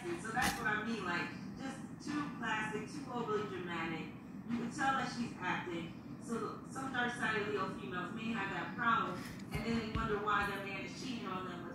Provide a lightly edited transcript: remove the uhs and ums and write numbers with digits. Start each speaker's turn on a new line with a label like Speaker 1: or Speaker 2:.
Speaker 1: See, so that's what I mean. Like, just too plastic, too overly dramatic. You can tell that she's acting. So some dark side of Leo females may have that problem, and then they wonder why their man is cheating on them.